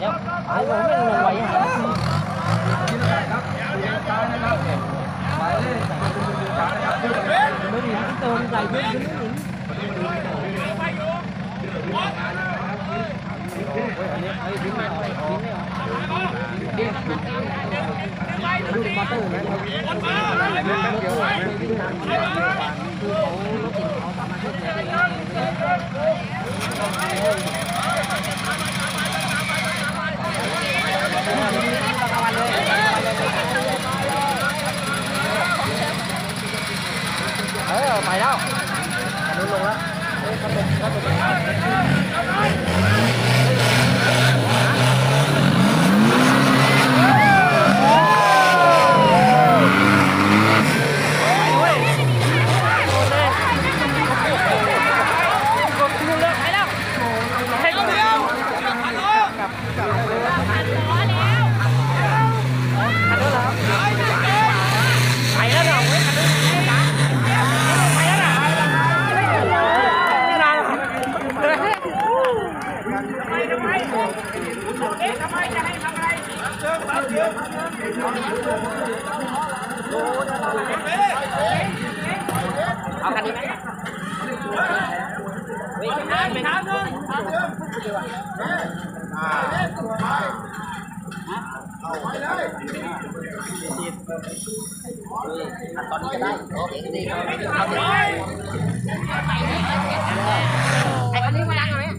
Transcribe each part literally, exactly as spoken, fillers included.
แล้วไอ้ผมไม่ลงไว้หาไม่มีเติมใจเยอะขึ้นนิดนึงไอ้ดิ้งไม่ออกดิ้งไม่ออกดิ้งดูมาเตอร์นะเขาวิ่งนานคือเขารถติดเขาสามารถช่วยได้เออไปแล้วอันนี้ลงแล้วเฮ้ยเขาลงเขาลเอาคันนี้ไหมวิ่งน้ำไปน้ำเลยเอาไปเลยตอนนี้จะได้โอเคดีเอาเลยไอ้คันนี้มาดังไหม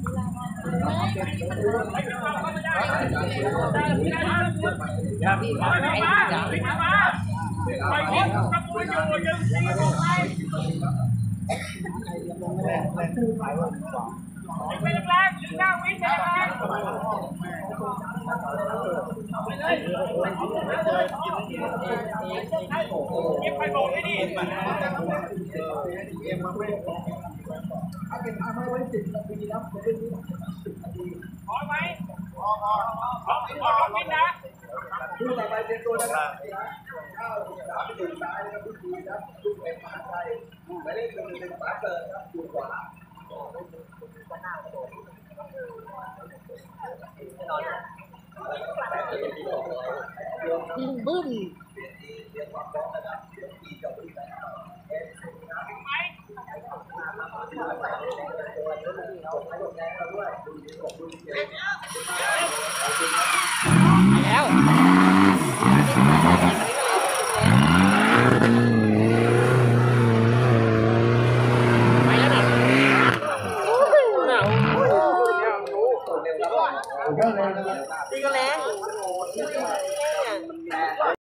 อย่าพี่อย่าอย่าไปยิงขโมยอยู่ยังยิงไปไปแรงๆยิงหน้าวิ่งแรงๆไปเลยเก็บไปบอกไม่ดีพอไหมพอพอพอพอวิ่งนะดูต่อไปเป็นตัวนะครับสามถึงสายนะครับพี่ครับลูกเป็นหมาไทยไม่ได้เป็นเป็นฝาเกิดครับอยู่ขวายิงบึ้มแล้วไปแล้วนะนี่ก็แรง